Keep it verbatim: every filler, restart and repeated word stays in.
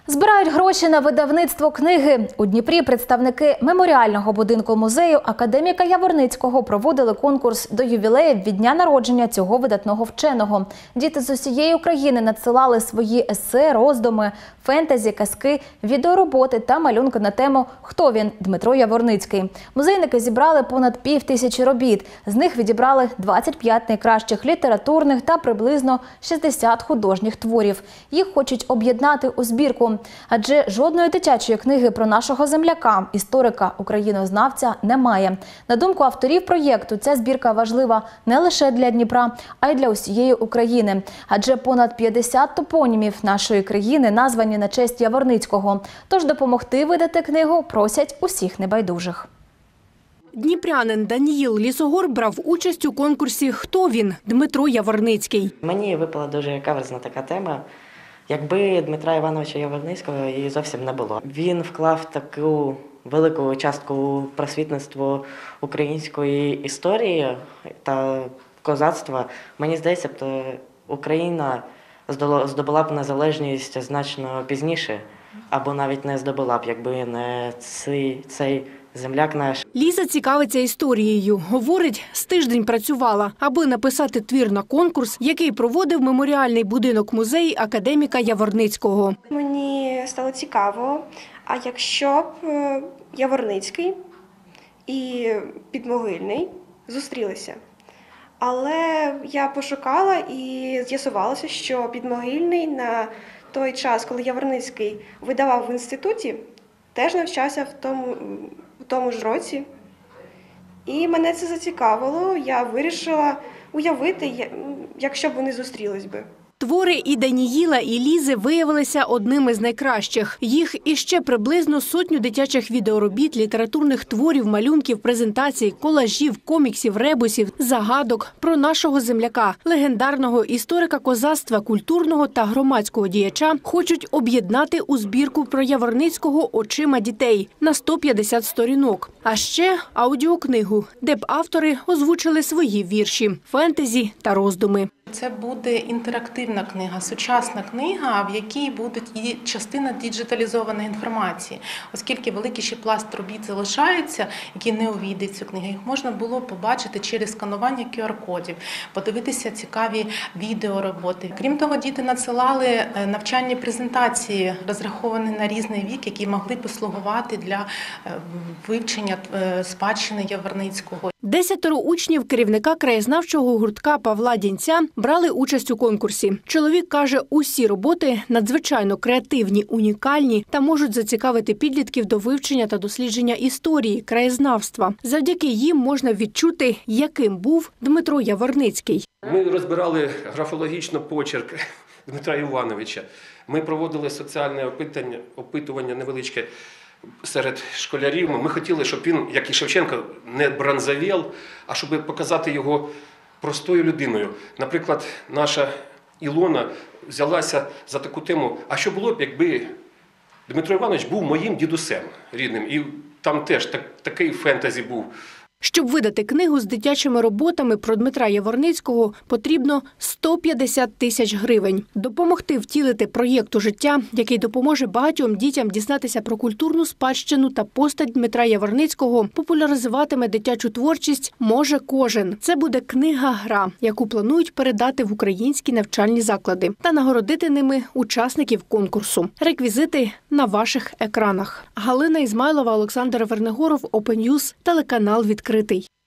Збирають гроші на видавництво книги. У Дніпрі представники меморіального будинку музею академіка Яворницького проводили конкурс до ювілею від дня народження цього видатного вченого. Діти з усієї України надсилали свої есе, роздуми, фентезі, казки, відеороботи та малюнки на тему «Хто він? Дмитро Яворницький». Музейники зібрали понад пів тисячі робіт. З них відібрали двадцять п'ять найкращих літературних та приблизно шістдесят художніх творів. Їх хочуть об'єднати у збірку. Адже жодної дитячої книги про нашого земляка, історика, українознавця немає. На думку авторів проєкту, ця збірка важлива не лише для Дніпра, а й для усієї України. Адже понад п'ятдесят топонімів нашої країни названі на честь Яворницького. Тож допомогти видати книгу просять усіх небайдужих. Дніпрянин Даніїл Лісогор брав участь у конкурсі «Хто він? Дмитро Яворницький». Мені випала дуже каверзна така тема. Якби Дмитра Івановича Яворницького її зовсім не було. Він вклав таку велику частку у просвітництво української історії та козацтва. Мені здається, то Україна здобула б незалежність значно пізніше, або навіть не здобула б, якби не цей, цей земляк наш. Ліза цікавиться історією. Говорить, з тиждень працювала, аби написати твір на конкурс, який проводив меморіальний будинок-музей академіка Яворницького. Мені стало цікаво, а якщо б Яворницький і Підмогильний зустрілися. Але я пошукала і з'ясувалося, що Підмогильний на той час, коли Яворницький видавав в інституті, теж навчався в тому, в тому ж році. І мене це зацікавило. Я вирішила уявити, якщо б вони зустрілись би. Твори і Даніїла, і Лізи виявилися одними з найкращих. Їх іще приблизно сотню дитячих відеоробіт, літературних творів, малюнків, презентацій, колажів, коміксів, ребусів, загадок про нашого земляка, легендарного історика козацтва, культурного та громадського діяча хочуть об'єднати у збірку про Яворницького очима дітей на сто п'ятдесят сторінок. А ще аудіокнигу, де б автори озвучили свої вірші, фентезі та роздуми. Це буде інтерактивна книга, сучасна книга, в якій буде і частина діджиталізованої інформації. Оскільки великий ще пласт робіт залишається, які не увійде цю книгу, їх можна було побачити через сканування ку ар кодів, подивитися цікаві відеороботи. Крім того, діти надсилали навчальні презентації, розраховані на різний вік, які могли послугувати для вивчення спадщини Яворницького. Десятеро учнів керівника краєзнавчого гуртка Павла Дінця брали участь у конкурсі. Чоловік каже, усі роботи надзвичайно креативні, унікальні та можуть зацікавити підлітків до вивчення та дослідження історії, краєзнавства. Завдяки їм можна відчути, яким був Дмитро Яворницький. Ми розбирали графологічно почерк Дмитра Івановича. Ми проводили соціальне опитування, опитування невеличке серед школярів. Ми хотіли, щоб він, як і Шевченко, не бронзовел, а щоб показати його простою людиною. Наприклад, наша Ілона взялася за таку тему, а що було б, якби Дмитро Іванович був моїм дідусем рідним. І там теж так, такий фентезі був. Щоб видати книгу з дитячими роботами про Дмитра Яворницького, потрібно сто п'ятдесят тисяч гривень. Допомогти втілити проєкт у життя, який допоможе багатьом дітям дізнатися про культурну спадщину та постать Дмитра Яворницького, популяризуватиме дитячу творчість, може кожен. Це буде книга-гра, яку планують передати в українські навчальні заклади та нагородити ними учасників конкурсу. Реквізити на ваших екранах. Галина Ізмайлова, Олександр Вернигоров, Open News, телеканал «Відкритий».